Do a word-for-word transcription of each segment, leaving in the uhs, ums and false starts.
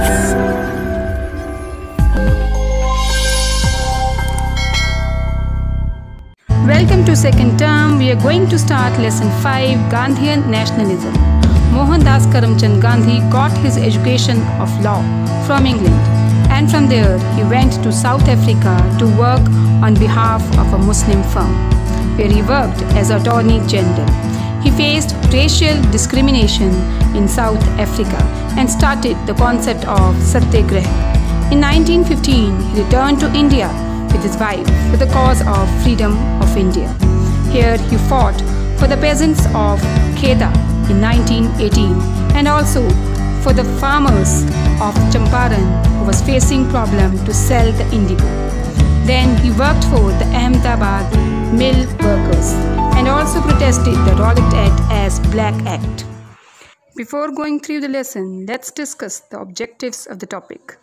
Welcome to second term. We are going to start lesson five, Gandhian nationalism. Mohandas Karamchand Gandhi got his education of law from England, and from there he went to South Africa to work on behalf of a Muslim firm, where he worked as Attorney General. He faced racial discrimination in South Africa and started the concept of Satyagraha. In nineteen fifteen, he returned to India with his wife for the cause of freedom of India. Here he fought for the peasants of Kheda in nineteen eighteen and also for the farmers of Champaran who was facing problem to sell the indigo. Then he worked for the Ahmedabad mill workers and also protested the Rowlatt Act as Black Act. Before going through the lesson, let's discuss the objectives of the topic.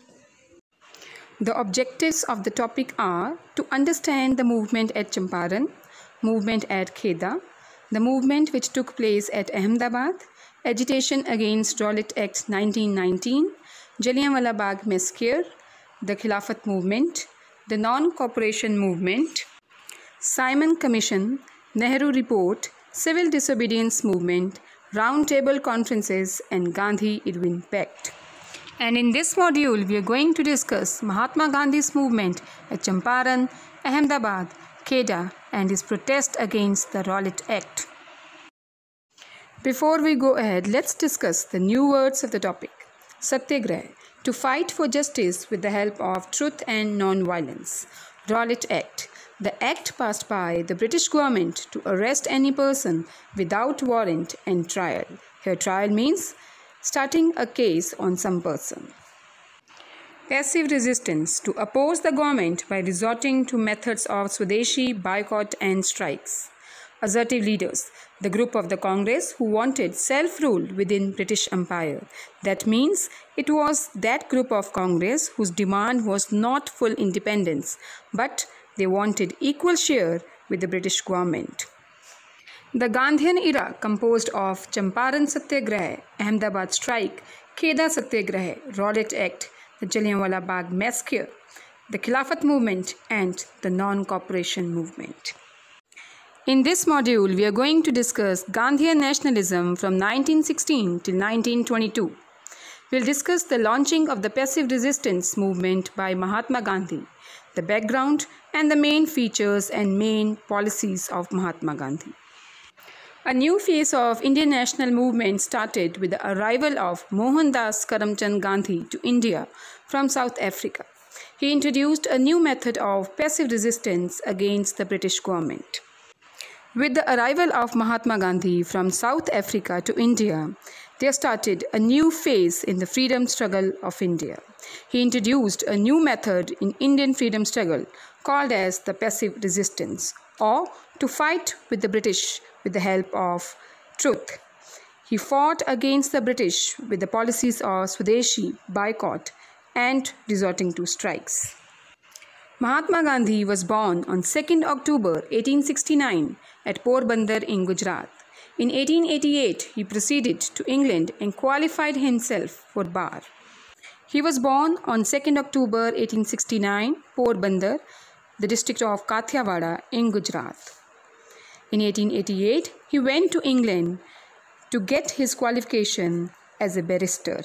The objectives of the topic are to understand the movement at Champaran, movement at Kheda, the movement which took place at Ahmedabad, agitation against Rowlatt Act nineteen nineteen, Jallianwala Bagh massacre, the Khilafat movement, the non-cooperation movement, Simon Commission, Nehru Report, Civil Disobedience Movement, Roundtable Conferences and Gandhi-Irwin Pact. And in this module, we are going to discuss Mahatma Gandhi's movement at Champaran, Ahmedabad, Kheda and his protest against the Rowlatt Act. Before we go ahead, let's discuss the new words of the topic. Satyagraha, to fight for justice with the help of truth and non-violence. Rowlatt Act, the act passed by the British government to arrest any person without warrant and trial. Here trial means starting a case on some person. Passive resistance, to oppose the government by resorting to methods of Swadeshi, boycott and strikes. Assertive leaders, the group of the Congress who wanted self-rule within British Empire. That means it was that group of Congress whose demand was not full independence, but they wanted equal share with the British government. The Gandhian era, composed of Champaran Satyagraha, Ahmedabad strike, Kheda Satyagraha, Rowlatt Act, the Jallianwala Bagh massacre, the Khilafat movement and the non-cooperation movement. In this module, we are going to discuss Gandhian nationalism from nineteen sixteen till nineteen twenty-two. We will discuss the launching of the passive resistance movement by Mahatma Gandhi, the background and the main features and main policies of Mahatma Gandhi. A new phase of Indian national movement started with the arrival of Mohandas Karamchand Gandhi to India from South Africa. He introduced a new method of passive resistance against the British government. With the arrival of Mahatma Gandhi from South Africa to India, there started a new phase in the freedom struggle of India. He introduced a new method in Indian freedom struggle called as the passive resistance, or to fight with the British with the help of truth. He fought against the British with the policies of Swadeshi, boycott and resorting to strikes. Mahatma Gandhi was born on second October eighteen sixty-nine at Porbandar in Gujarat. In eighteen eighty-eight, he proceeded to England and qualified himself for bar. He was born on second October eighteen sixty-nine, Porbandar, the district of Kathiawada in Gujarat. In eighteen eighty-eight, he went to England to get his qualification as a barrister.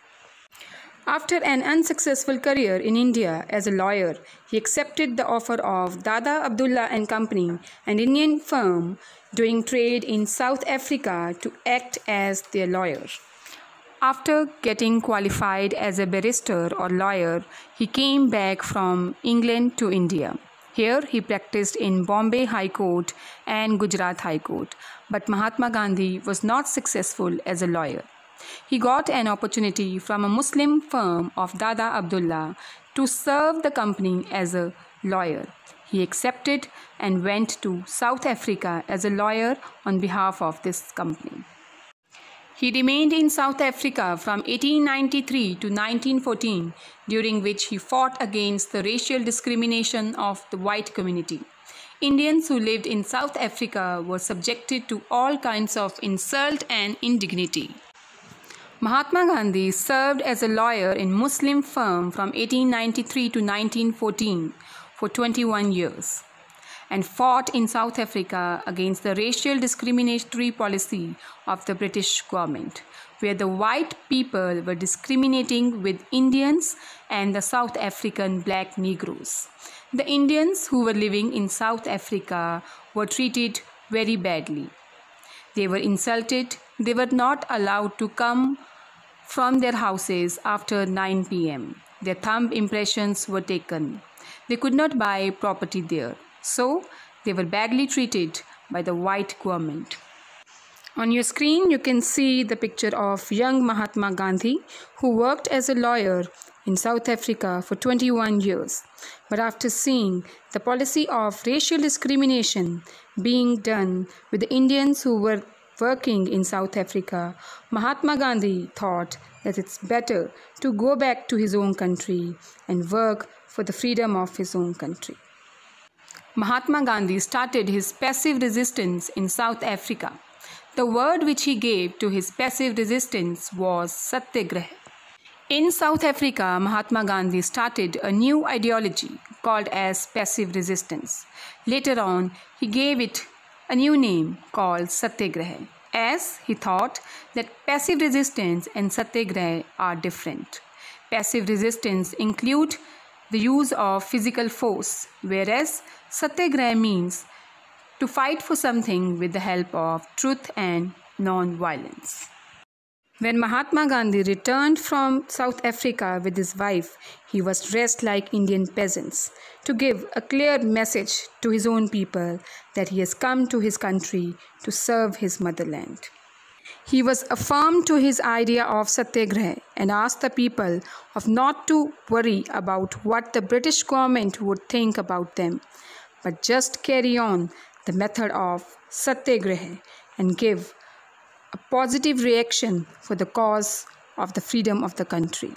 After an unsuccessful career in India as a lawyer, he accepted the offer of Dada Abdullah and Company, an Indian firm doing trade in South Africa, to act as their lawyer. After getting qualified as a barrister or lawyer, he came back from England to India. Here he practiced in Bombay High Court and Gujarat High Court, but Mahatma Gandhi was not successful as a lawyer. He got an opportunity from a Muslim firm of Dada Abdullah to serve the company as a lawyer. He accepted and went to South Africa as a lawyer on behalf of this company. He remained in South Africa from eighteen ninety-three to nineteen fourteen, during which he fought against the racial discrimination of the white community. Indians who lived in South Africa were subjected to all kinds of insult and indignity. Mahatma Gandhi served as a lawyer in Muslim firm from eighteen ninety-three to nineteen fourteen for twenty-one years and fought in South Africa against the racial discriminatory policy of the British government, where the white people were discriminating with Indians and the South African black Negroes. The Indians who were living in South Africa were treated very badly. They were insulted. They were not allowed to come from their houses after nine p m Their thumb impressions were taken. They could not buy property there. So, they were badly treated by the white government. On your screen, you can see the picture of young Mahatma Gandhi, who worked as a lawyer in South Africa for twenty-one years. But after seeing the policy of racial discrimination being done with the Indians who were working in South Africa, Mahatma Gandhi thought that it's better to go back to his own country and work for the freedom of his own country. Mahatma Gandhi started his passive resistance in South Africa. The word which he gave to his passive resistance was Satyagraha. In South Africa, Mahatma Gandhi started a new ideology called as passive resistance. Later on, he gave it a new name called Satyagraha, as he thought that passive resistance and Satyagraha are different. Passive resistance include the use of physical force, whereas Satyagraha means to fight for something with the help of truth and non-violence. When Mahatma Gandhi returned from South Africa with his wife, he was dressed like Indian peasants to give a clear message to his own people that he has come to his country to serve his motherland. He was affirmed to his idea of Satyagraha and asked the people of not to worry about what the British government would think about them, but just carry on the method of Satyagraha and give a positive reaction for the cause of the freedom of the country.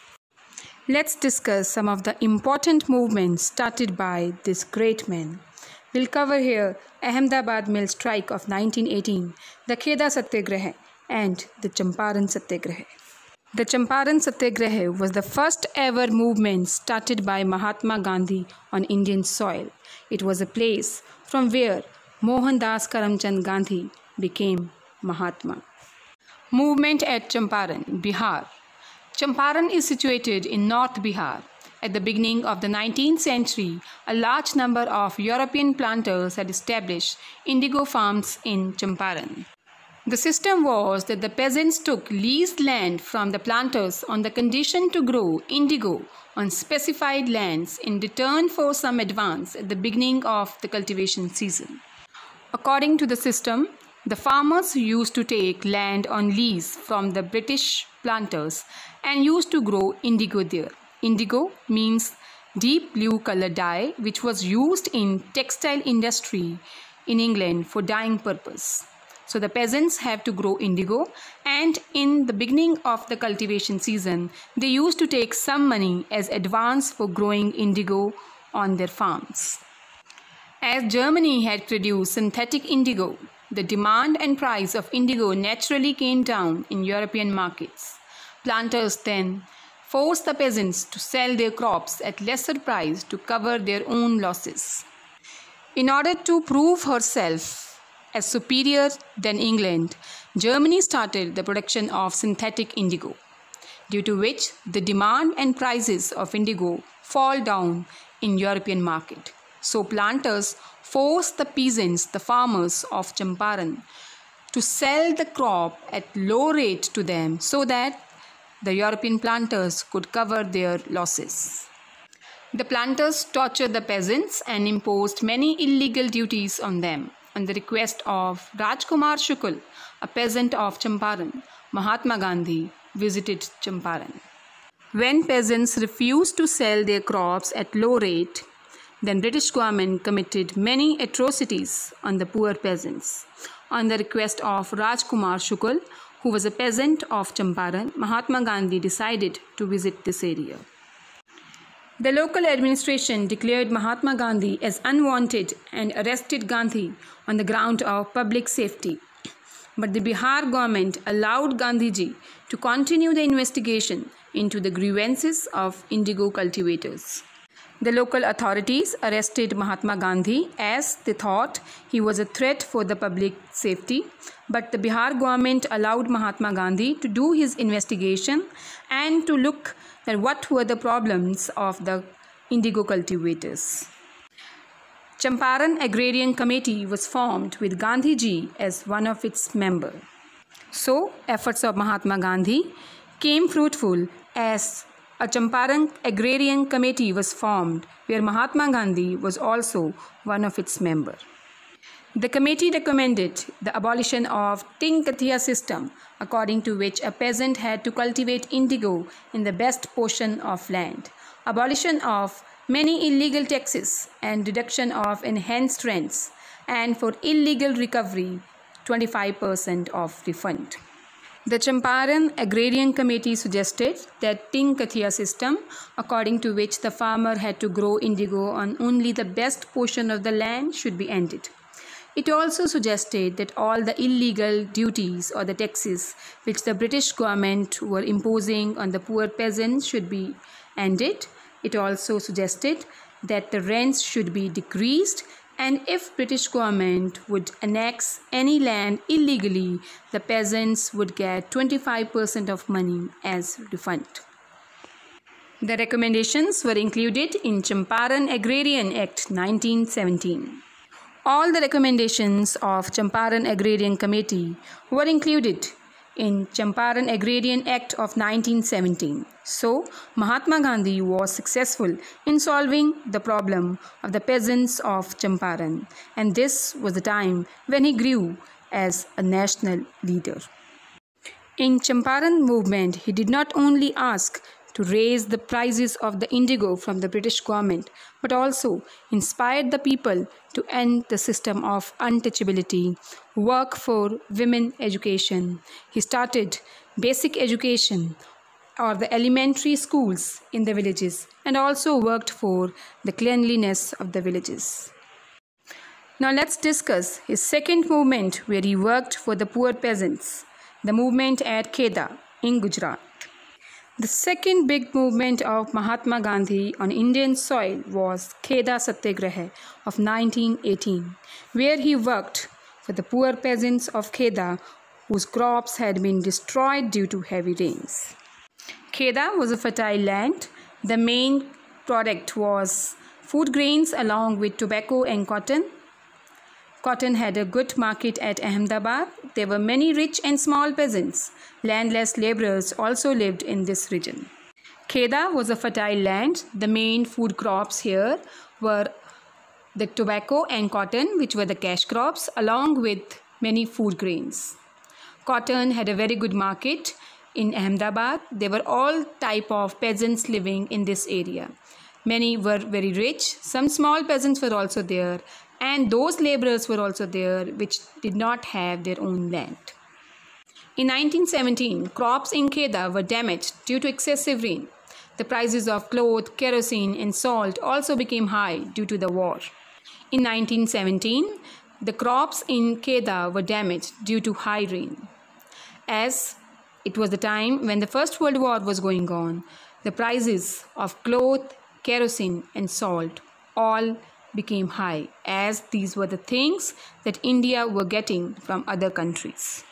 Let's discuss some of the important movements started by this great man. We'll cover here Ahmedabad Mill Strike of nineteen eighteen, the Kheda Satyagraha, and the Champaran Satyagraha. The Champaran Satyagraha was the first ever movement started by Mahatma Gandhi on Indian soil. It was a place from where Mohandas Karamchand Gandhi became Mahatma. Movement at Champaran, Bihar. Champaran is situated in North Bihar. At the beginning of the nineteenth century, a large number of European planters had established indigo farms in Champaran. The system was that the peasants took leased land from the planters on the condition to grow indigo on specified lands in return for some advance at the beginning of the cultivation season. According to the system, the farmers used to take land on lease from the British planters and used to grow indigo there. Indigo means deep blue color dye, which was used in textile industry in England for dyeing purpose. So the peasants have to grow indigo, and in the beginning of the cultivation season, they used to take some money as advance for growing indigo on their farms. As Germany had produced synthetic indigo, the demand and price of indigo naturally came down in European markets. Planters then forced the peasants to sell their crops at lesser price to cover their own losses. In order to prove herself as superior than England, Germany started the production of synthetic indigo, due to which the demand and prices of indigo fall down in European market. So planters forced the peasants, the farmers of Champaran, to sell the crop at low rate to them so that the European planters could cover their losses. The planters tortured the peasants and imposed many illegal duties on them. On the request of Rajkumar Shukla, a peasant of Champaran, Mahatma Gandhi visited Champaran. When peasants refused to sell their crops at low rate, then British government committed many atrocities on the poor peasants. On the request of Rajkumar Shukla, who was a peasant of Champaran, Mahatma Gandhi decided to visit this area. The local administration declared Mahatma Gandhi as unwanted and arrested Gandhi on the ground of public safety. but the Bihar government allowed Gandhiji to continue the investigation into the grievances of indigo cultivators. The local authorities arrested Mahatma Gandhi as they thought he was a threat for the public safety, but the Bihar government allowed Mahatma Gandhi to do his investigation and to look at what were the problems of the indigo cultivators. Champaran Agrarian Committee was formed with Gandhiji as one of its members. So, efforts of Mahatma Gandhi came fruitful as a Champaran Agrarian Committee was formed where Mahatma Gandhi was also one of its members. The committee recommended the abolition of Ting Kathiya system, according to which a peasant had to cultivate indigo in the best portion of land, abolition of many illegal taxes and reduction of enhanced rents, and for illegal recovery, twenty-five percent of refund. The Champaran Agrarian Committee suggested that Ting Kathiya system, according to which the farmer had to grow indigo on only the best portion of the land, should be ended. It also suggested that all the illegal duties or the taxes which the British government were imposing on the poor peasants should be ended. It also suggested that the rents should be decreased, and if British government would annex any land illegally, the peasants would get twenty-five percent of money as refund. The recommendations were included in Champaran Agrarian Act nineteen seventeen. All the recommendations of Champaran Agrarian Committee were included in Champaran Agrarian Act of nineteen seventeen. So, Mahatma Gandhi was successful in solving the problem of the peasants of Champaran, and this was the time when he grew as a national leader. In Champaran movement, he did not only ask to raise the prices of the indigo from the British government, but also inspired the people to end the system of untouchability, work for women education. He started basic education or the elementary schools in the villages and also worked for the cleanliness of the villages. Now let's discuss his second movement where he worked for the poor peasants, the movement at Kheda in Gujarat. The second big movement of Mahatma Gandhi on Indian soil was Kheda Satyagraha of nineteen eighteen, where he worked for the poor peasants of Kheda whose crops had been destroyed due to heavy rains. Kheda was a fertile land. The main product was food grains along with tobacco and cotton. Cotton had a good market at Ahmedabad. There were many rich and small peasants. Landless laborers also lived in this region. Kheda was a fertile land. The main food crops here were the tobacco and cotton, which were the cash crops, along with many food grains. Cotton had a very good market in Ahmedabad. There were all type of peasants living in this area. Many were very rich. Some small peasants were also there, and those laborers were also there which did not have their own land. In nineteen seventeen, crops in Kheda were damaged due to excessive rain. The prices of cloth, kerosene and salt also became high due to the war. In nineteen seventeen, the crops in Kheda were damaged due to high rain. As it was the time when the First World War was going on, the prices of cloth, kerosene and salt all became high, as these were the things that India were getting from other countries.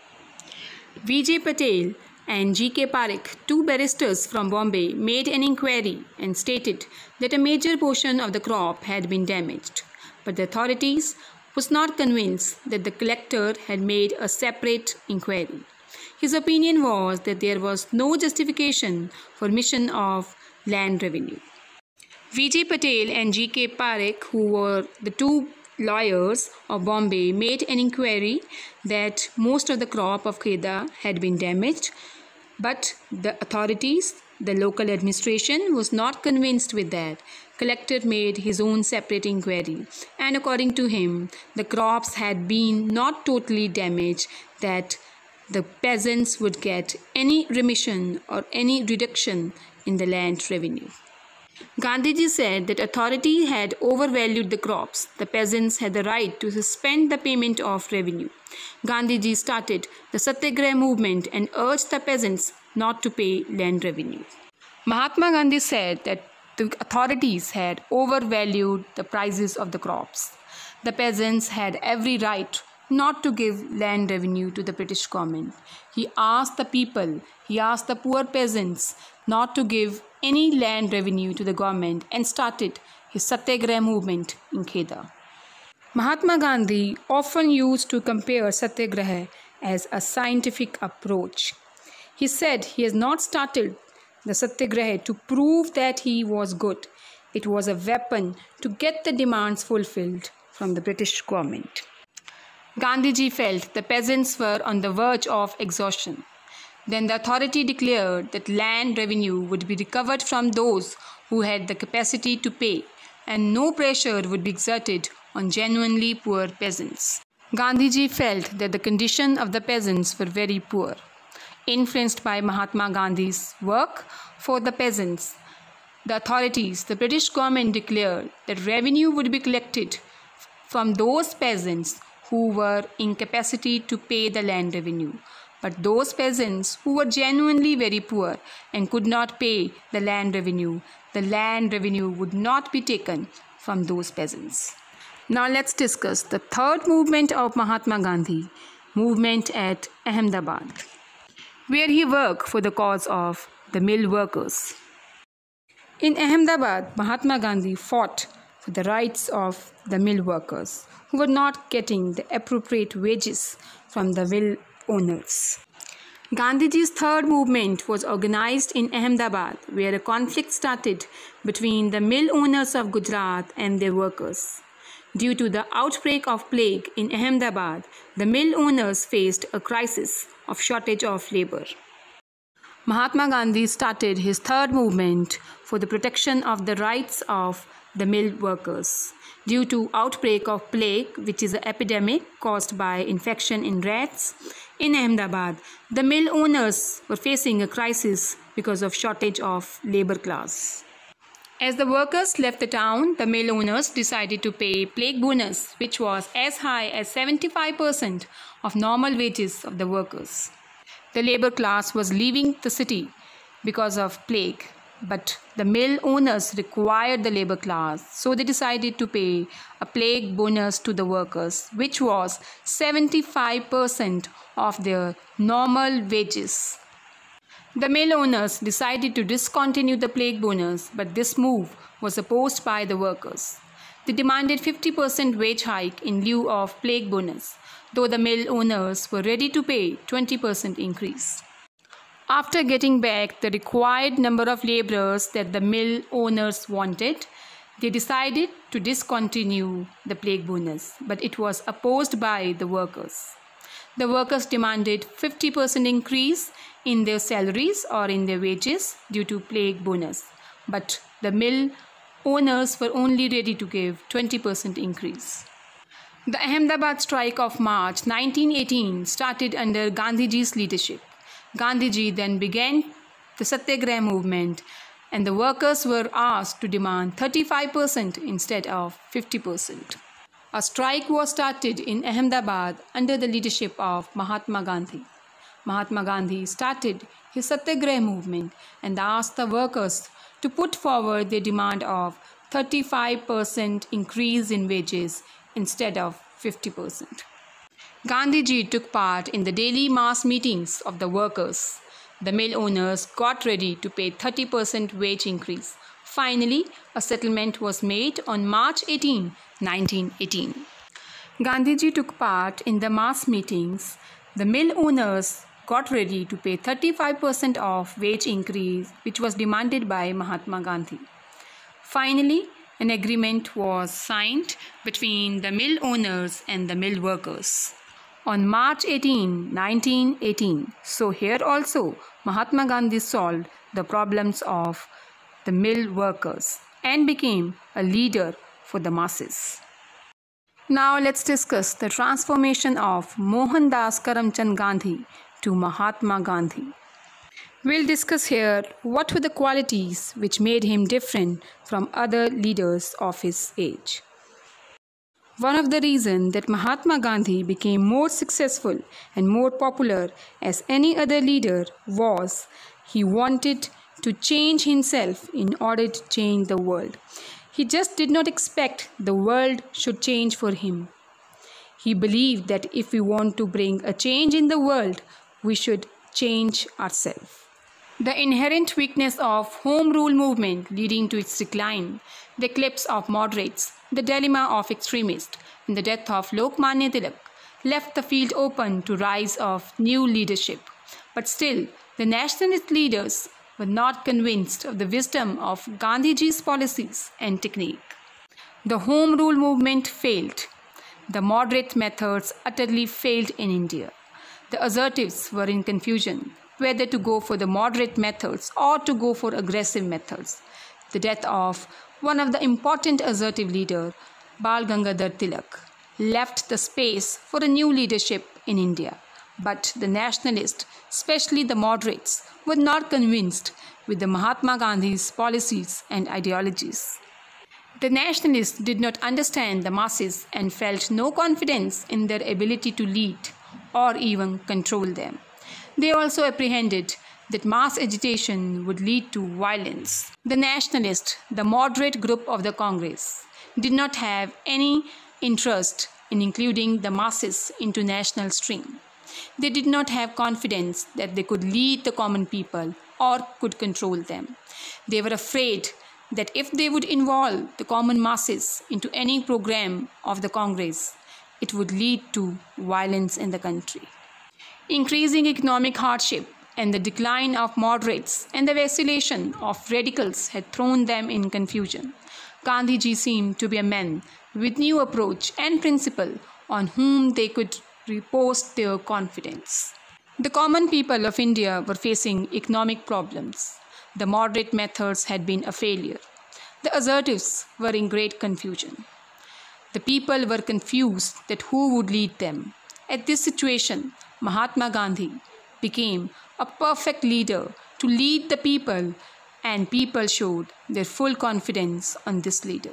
Vijay Patel and G K Parekh, two barristers from Bombay, made an inquiry and stated that a major portion of the crop had been damaged, but the authorities was not convinced that the collector had made a separate inquiry. His opinion was that there was no justification for mission of land revenue. Vijay Patel and G K Parekh, who were the two lawyers of Bombay, made an inquiry that most of the crop of Kheda had been damaged, but the authorities, the local administration, was not convinced with that. Collector made his own separate inquiry, and according to him, the crops had been not totally damaged, that the peasants would get any remission or any reduction in the land revenue. Gandhiji said that authority had overvalued the crops. The peasants had the right to suspend the payment of revenue. Gandhiji started the Satyagraha movement and urged the peasants not to pay land revenue. Mahatma Gandhi said that the authorities had overvalued the prices of the crops. The peasants had every right not to give land revenue to the British government. He asked the people, he asked the poor peasants not to give any land revenue to the government and started his Satyagraha movement in Kheda. Mahatma Gandhi often used to compare Satyagraha as a scientific approach. He said he has not started the Satyagraha to prove that he was good. It was a weapon to get the demands fulfilled from the British government. Gandhiji felt the peasants were on the verge of exhaustion. Then the authority declared that land revenue would be recovered from those who had the capacity to pay, and no pressure would be exerted on genuinely poor peasants. Gandhiji felt that the condition of the peasants were very poor. Influenced by Mahatma Gandhi's work for the peasants, the authorities, the British government declared that revenue would be collected from those peasants who were in capacity to pay the land revenue. But those peasants who were genuinely very poor and could not pay the land revenue, the land revenue would not be taken from those peasants. Now let's discuss the third movement of Mahatma Gandhi, movement at Ahmedabad, where he worked for the cause of the mill workers. In Ahmedabad, Mahatma Gandhi fought for the rights of the mill workers who were not getting the appropriate wages from the mill owners. Gandhiji's third movement was organized in Ahmedabad, where a conflict started between the mill owners of Gujarat and their workers. Due to the outbreak of plague in Ahmedabad, the mill owners faced a crisis of shortage of labor. Mahatma Gandhi started his third movement for the protection of the rights of the mill workers. Due to outbreak of plague, which is an epidemic caused by infection in rats in Ahmedabad, the mill owners were facing a crisis because of shortage of labor class. As the workers left the town, the mill owners decided to pay plague bonus, which was as high as seventy-five percent of normal wages of the workers. The labor class was leaving the city because of plague, but the mill owners required the labor class, so they decided to pay a plague bonus to the workers, which was seventy-five percent of their normal wages. The mill owners decided to discontinue the plague bonus, but this move was opposed by the workers. They demanded fifty percent wage hike in lieu of plague bonus, though the mill owners were ready to pay twenty percent increase. After getting back the required number of laborers that the mill owners wanted, they decided to discontinue the plague bonus, but it was opposed by the workers. The workers demanded fifty percent increase in their salaries or in their wages due to plague bonus, but the mill owners were only ready to give twenty percent increase. The Ahmedabad strike of March nineteen eighteen started under Gandhiji's leadership. Gandhiji then began the Satyagraha movement, and the workers were asked to demand thirty-five percent instead of fifty percent. A strike was started in Ahmedabad under the leadership of Mahatma Gandhi. Mahatma Gandhi started his Satyagraha movement and asked the workers to put forward their demand of thirty-five percent increase in wages instead of fifty percent. Gandhiji took part in the daily mass meetings of the workers. The mill owners got ready to pay thirty percent wage increase. Finally, a settlement was made on March eighteenth, nineteen eighteen. Gandhiji took part in the mass meetings. The mill owners got ready to pay thirty-five percent of wage increase, which was demanded by Mahatma Gandhi. Finally, an agreement was signed between the mill owners and the mill workers on March eighteenth, nineteen eighteen. So here also Mahatma Gandhi solved the problems of the mill workers and became a leader for the masses. Now let's discuss the transformation of Mohandas Karamchand Gandhi to Mahatma Gandhi. We'll discuss here what were the qualities which made him different from other leaders of his age. One of the reasons that Mahatma Gandhi became more successful and more popular as any other leader was he wanted to change himself in order to change the world. He just did not expect the world should change for him. He believed that if we want to bring a change in the world, we should change ourselves. The inherent weakness of Home Rule movement leading to its decline, the eclipse of moderates, the dilemma of extremists, and the death of Lokmanya Tilak left the field open to rise of new leadership. But still, the nationalist leaders were not convinced of the wisdom of Gandhiji's policies and technique. The Home Rule movement failed. The moderate methods utterly failed in India. The assertives were in confusion whether to go for the moderate methods or to go for aggressive methods. The death of one of the important assertive leader, Bal Gangadhar Tilak, left the space for a new leadership in India. But the nationalists, especially the moderates, were not convinced with the Mahatma Gandhi's policies and ideologies. The nationalists did not understand the masses and felt no confidence in their ability to lead or even control them. They also apprehended that mass agitation would lead to violence. The nationalist, the moderate group of the Congress, did not have any interest in including the masses into national stream. They did not have confidence that they could lead the common people or could control them. They were afraid that if they would involve the common masses into any program of the Congress, it would lead to violence in the country. Increasing economic hardship and the decline of moderates and the vacillation of radicals had thrown them in confusion. Gandhiji seemed to be a man with new approach and principle on whom they could repose their confidence. The common people of India were facing economic problems. The moderate methods had been a failure. The assertives were in great confusion. The people were confused that who would lead them. At this situation, Mahatma Gandhi became a perfect leader to lead the people, and people showed their full confidence on this leader.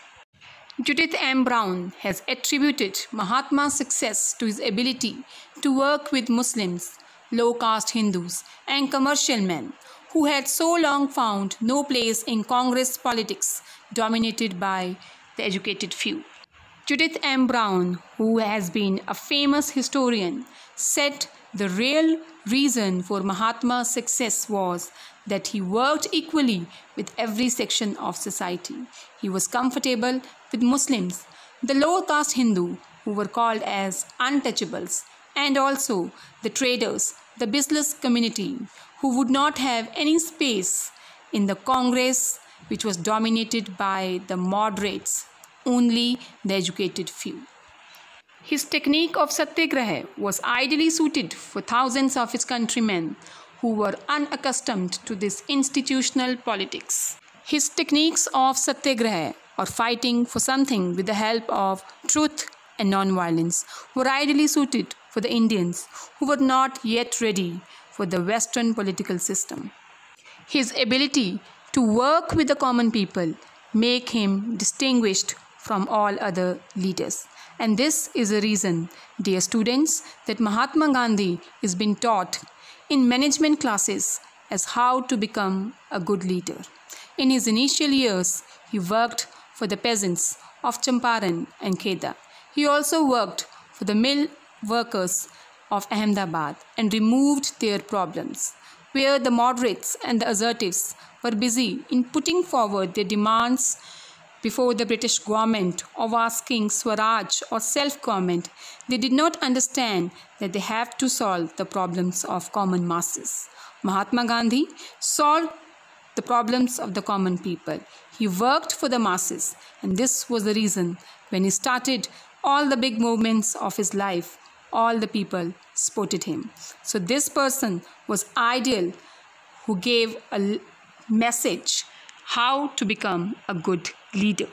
Judith M. Brown has attributed Mahatma's success to his ability to work with Muslims, low-caste Hindus, and commercial men who had so long found no place in Congress politics dominated by the educated few. Judith M. Brown, who has been a famous historian, said the real reason for Mahatma's success was that he worked equally with every section of society. He was comfortable with Muslims, the lower caste Hindu who were called as untouchables, and also the traders, the business community who would not have any space in the Congress, which was dominated by the moderates, only the educated few. His technique of satyagraha was ideally suited for thousands of his countrymen who were unaccustomed to this institutional politics. His techniques of satyagraha, or fighting for something with the help of truth and non-violence, were ideally suited for the Indians who were not yet ready for the Western political system. His ability to work with the common people made him distinguished from all other leaders. And this is a reason, dear students, that Mahatma Gandhi is being taught in management classes as how to become a good leader. In his initial years, he worked for the peasants of Champaran and Kheda. He also worked for the mill workers of Ahmedabad and removed their problems, where the moderates and the assertives were busy in putting forward their demands before the British government of asking Swaraj or self-government. They did not understand that they have to solve the problems of common masses. Mahatma Gandhi solved the problems of the common people. He worked for the masses, and this was the reason when he started all the big movements of his life, all the people supported him. So this person was ideal, who gave a message how to become a good leader.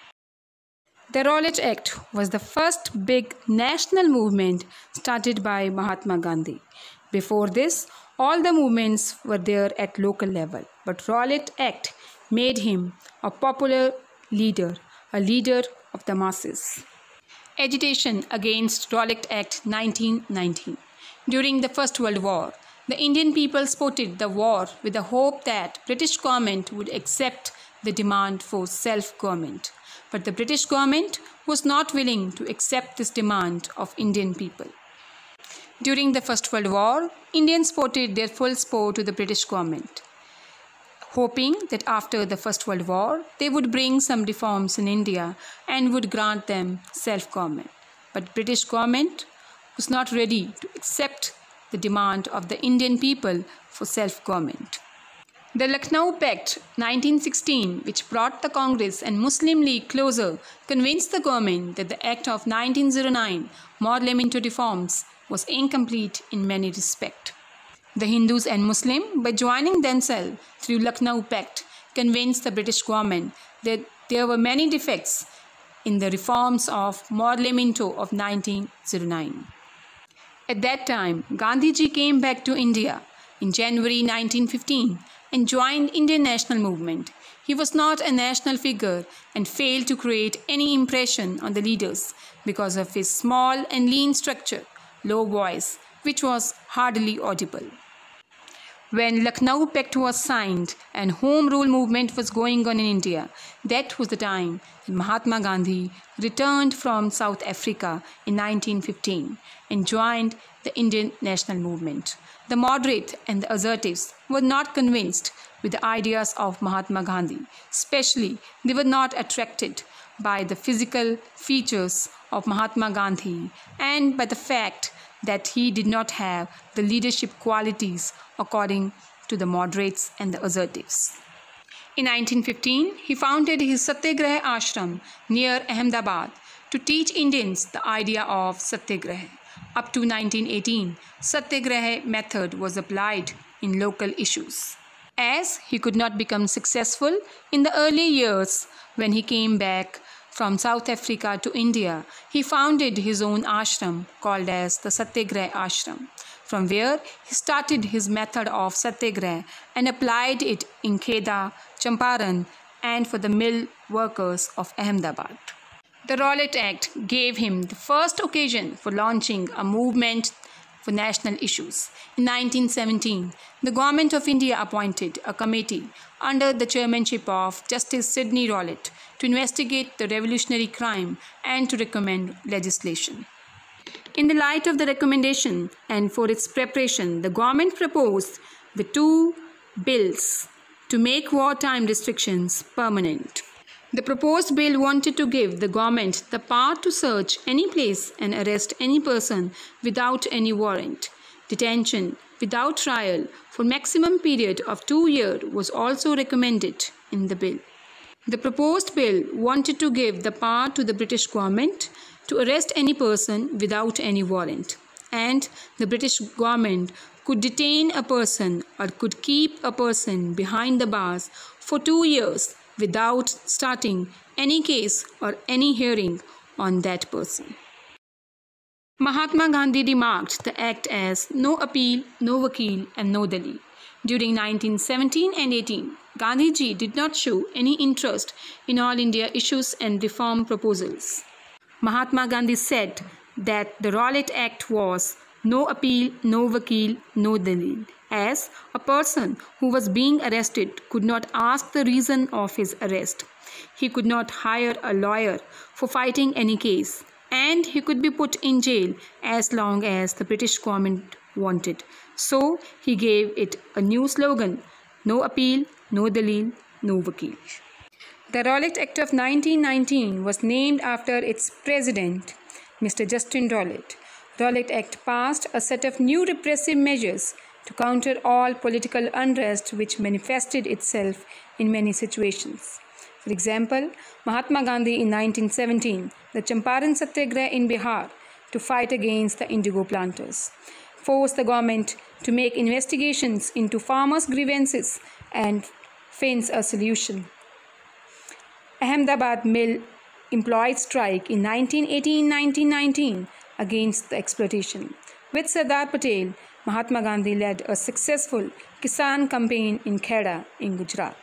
The Rowlatt Act was the first big national movement started by Mahatma Gandhi. Before this, All the movements were there at local level, but Rowlatt Act made him a popular leader, a leader of the masses. Agitation against Rowlatt Act nineteen nineteen. During the First World War, the Indian people supported the war with the hope that British government would accept the demand for self-government. But the British government was not willing to accept this demand of Indian people. During the First World War, Indians supported their full support to the British government, hoping that after the First World War, they would bring some reforms in India and would grant them self-government. But British government was not ready to accept the demand of the Indian people for self-government. The Lucknow Pact nineteen sixteen, which brought the Congress and Muslim League closer, convinced the government that the Act of nineteen oh nine, Parliamentary reforms, was incomplete in many respects. The Hindus and Muslims, by joining themselves through Lucknow Pact, convinced the British government that there were many defects in the reforms of Parliamentary of nineteen oh nine. At that time, Gandhiji came back to India in January nineteen fifteen and joined Indian national movement. He was not a national figure and failed to create any impression on the leaders because of his small and lean structure, low voice, which was hardly audible. When Lucknow Pact was signed and Home Rule movement was going on in India, that was the time that Mahatma Gandhi returned from South Africa in nineteen fifteen and joined the Indian national movement. The moderate and the assertives were not convinced with the ideas of Mahatma Gandhi, especially they were not attracted by the physical features of Mahatma Gandhi and by the fact that he did not have the leadership qualities according to the moderates and the assertives. In nineteen fifteen, he founded his Satyagraha Ashram near Ahmedabad to teach Indians the idea of Satyagraha. Up to nineteen eighteen, Satyagraha method was applied in local issues. As he could not become successful in the early years when he came back from South Africa to India, he founded his own ashram called as the Satyagraha Ashram, from where he started his method of Satyagraha and applied it in Kheda, Champaran and for the mill workers of Ahmedabad. The Rowlatt Act gave him the first occasion for launching a movement for national issues. In nineteen seventeen, the Government of India appointed a committee under the chairmanship of Justice Sidney Rowlatt to investigate the revolutionary crime and to recommend legislation. In the light of the recommendation and for its preparation, the government proposed the two bills to make wartime restrictions permanent. The proposed bill wanted to give the government the power to search any place and arrest any person without any warrant. Detention without trial for maximum period of two years was also recommended in the bill. The proposed bill wanted to give the power to the British government to arrest any person without any warrant, and the British government could detain a person or could keep a person behind the bars for two years without starting any case or any hearing on that person. Mahatma Gandhi remarked the act as no appeal, no vakil and no dalil. During nineteen seventeen and eighteen, Gandhiji did not show any interest in all India issues and reform proposals. Mahatma Gandhi said that the Rowlatt Act was no appeal, no vakil, no dalil, as a person who was being arrested could not ask the reason of his arrest. He could not hire a lawyer for fighting any case, and he could be put in jail as long as the British government wanted. So he gave it a new slogan: no appeal, no dalil, no vakil. The Rowlatt Act of nineteen nineteen was named after its president, Mister Justin Rowlatt. Rowlatt Act passed a set of new repressive measures to counter all political unrest which manifested itself in many situations. For example, Mahatma Gandhi in nineteen seventeen, the Champaran Satyagraha in Bihar to fight against the indigo planters, forced the government to make investigations into farmers' grievances and fence a solution. Ahmedabad Mill employed strike in nineteen eighteen to nineteen nineteen against the exploitation. With Sardar Patel, Mahatma Gandhi led a successful Kisan campaign in Kheda in Gujarat.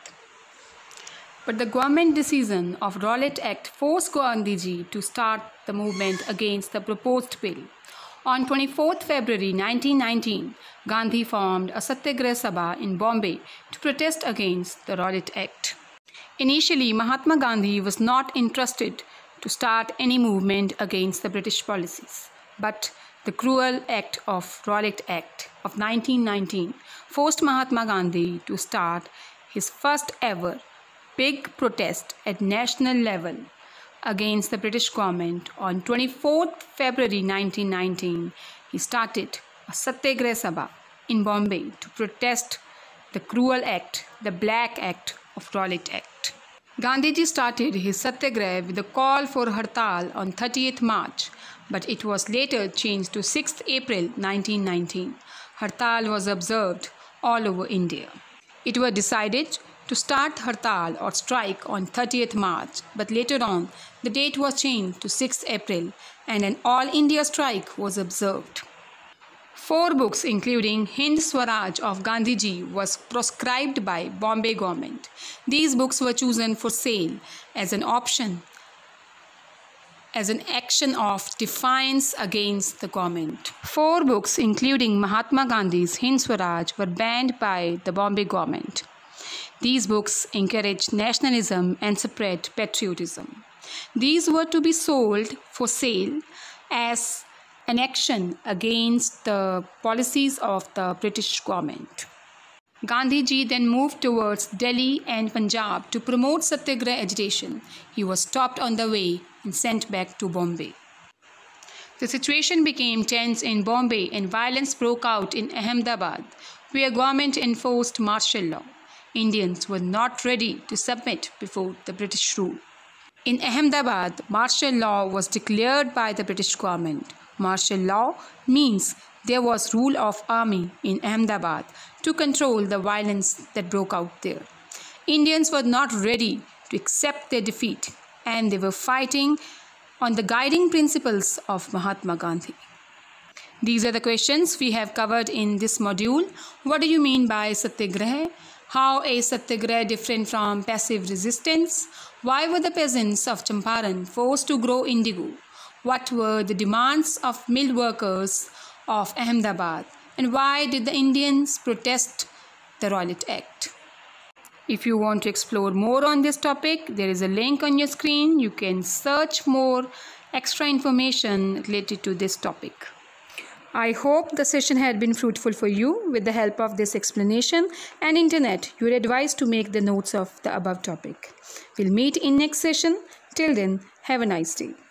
But the government decision of Rowlatt Act forced Gandhiji to start the movement against the proposed bill. On twenty-fourth February nineteen nineteen, Gandhi formed a Satyagraha Sabha in Bombay to protest against the Rowlatt Act. Initially, Mahatma Gandhi was not interested to start any movement against the British policies, but the cruel act of Rowlatt Act of nineteen nineteen forced Mahatma Gandhi to start his first ever big protest at national level against the British government. On twenty-fourth February nineteen nineteen, he started a Satyagraha Sabha in Bombay to protest the cruel act, the Black Act of Rowlatt Act. Gandhiji started his Satyagraha with a call for Hartal on thirtieth March, but it was later changed to sixth April nineteen nineteen. Hartal was observed all over India. It was decided to start Hartal or strike on thirtieth March, but later on the date was changed to sixth April and an all-India strike was observed. Four books including Hind Swaraj of Gandhiji was proscribed by Bombay government. These books were chosen for sale as an option, as an action of defiance against the government. Four books including Mahatma Gandhi's Hind Swaraj were banned by the Bombay government. These books encouraged nationalism and spread patriotism. These were to be sold for sale as an action against the policies of the British government. Gandhiji then moved towards Delhi and Punjab to promote Satyagraha agitation. He was stopped on the way and sent back to Bombay. The situation became tense in Bombay and violence broke out in Ahmedabad, where government enforced martial law. Indians were not ready to submit before the British rule. In Ahmedabad, martial law was declared by the British government. Martial law means there was rule of army in Ahmedabad to control the violence that broke out there. Indians were not ready to accept their defeat and they were fighting on the guiding principles of Mahatma Gandhi. These are the questions we have covered in this module. What do you mean by Satyagraha? How is Satyagraha different from passive resistance? Why were the peasants of Champaran forced to grow indigo? What were the demands of mill workers of Ahmedabad? And why did the Indians protest the Rowlatt Act? If you want to explore more on this topic, there is a link on your screen. You can search more extra information related to this topic. I hope the session had been fruitful for you. With the help of this explanation and internet, you are advised to make the notes of the above topic. We'll meet in next session. Till then, have a nice day.